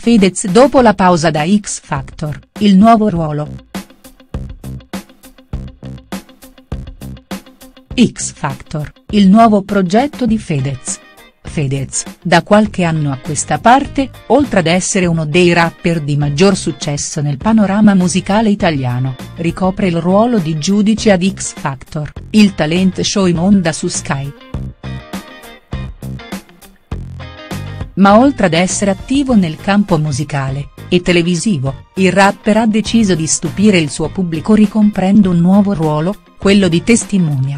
Fedez dopo la pausa da X Factor, il nuovo ruolo. X Factor, il nuovo progetto di Fedez. Fedez, da qualche anno a questa parte, oltre ad essere uno dei rapper di maggior successo nel panorama musicale italiano, ricopre il ruolo di giudice ad X Factor, il talent show in onda su Sky. Ma oltre ad essere attivo nel campo musicale e televisivo, il rapper ha deciso di stupire il suo pubblico ricomprendo un nuovo ruolo, quello di testimonial.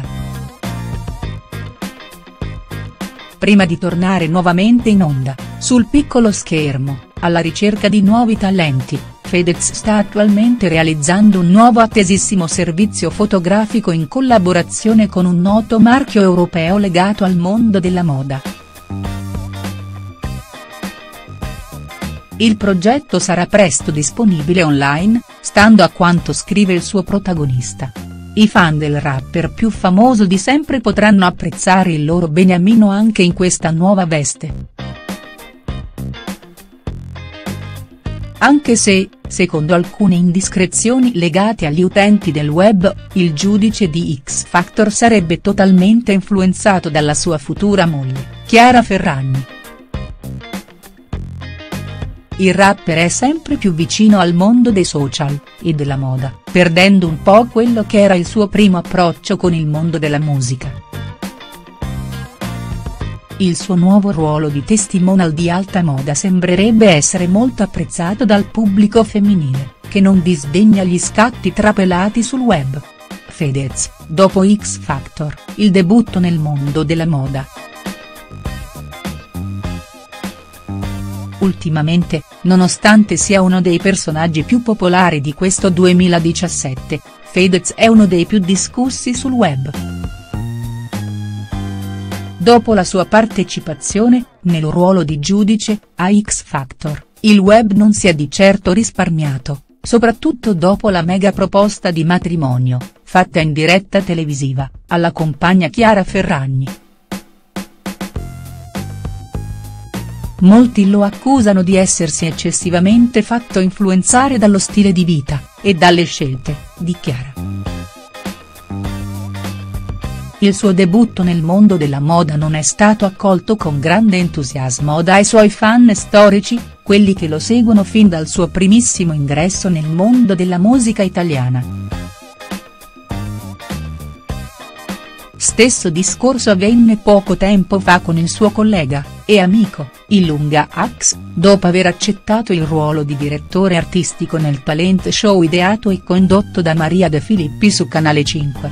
Prima di tornare nuovamente in onda, sul piccolo schermo, alla ricerca di nuovi talenti, Fedez sta attualmente realizzando un nuovo attesissimo servizio fotografico in collaborazione con un noto marchio europeo legato al mondo della moda. Il progetto sarà presto disponibile online, stando a quanto scrive il suo protagonista. I fan del rapper più famoso di sempre potranno apprezzare il loro beniamino anche in questa nuova veste. Anche se, secondo alcune indiscrezioni legate agli utenti del web, il giudice di X Factor sarebbe totalmente influenzato dalla sua futura moglie, Chiara Ferragni. Il rapper è sempre più vicino al mondo dei social e della moda, perdendo un po' quello che era il suo primo approccio con il mondo della musica. Il suo nuovo ruolo di testimonial di alta moda sembrerebbe essere molto apprezzato dal pubblico femminile, che non disdegna gli scatti trapelati sul web. Fedez, dopo X Factor, il debutto nel mondo della moda. Ultimamente, nonostante sia uno dei personaggi più popolari di questo 2017, Fedez è uno dei più discussi sul web. Dopo la sua partecipazione, nel ruolo di giudice, a X Factor, il web non si è di certo risparmiato, soprattutto dopo la mega proposta di matrimonio, fatta in diretta televisiva, alla compagna Chiara Ferragni. Molti lo accusano di essersi eccessivamente fatto influenzare dallo stile di vita, e dalle scelte, di Chiara. Il suo debutto nel mondo della moda non è stato accolto con grande entusiasmo dai suoi fan storici, quelli che lo seguono fin dal suo primissimo ingresso nel mondo della musica italiana. Stesso discorso avvenne poco tempo fa con il suo collega, e amico, Ilunga Ax, dopo aver accettato il ruolo di direttore artistico nel talent show ideato e condotto da Maria De Filippi su Canale 5.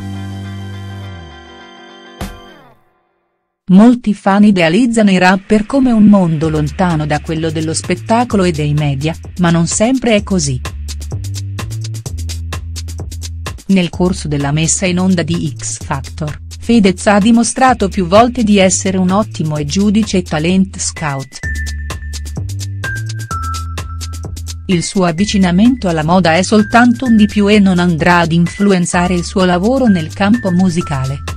Molti fan idealizzano i rapper come un mondo lontano da quello dello spettacolo e dei media, ma non sempre è così. Nel corso della messa in onda di X Factor, Fedez ha dimostrato più volte di essere un ottimo giudice e talent scout. Il suo avvicinamento alla moda è soltanto un di più e non andrà ad influenzare il suo lavoro nel campo musicale.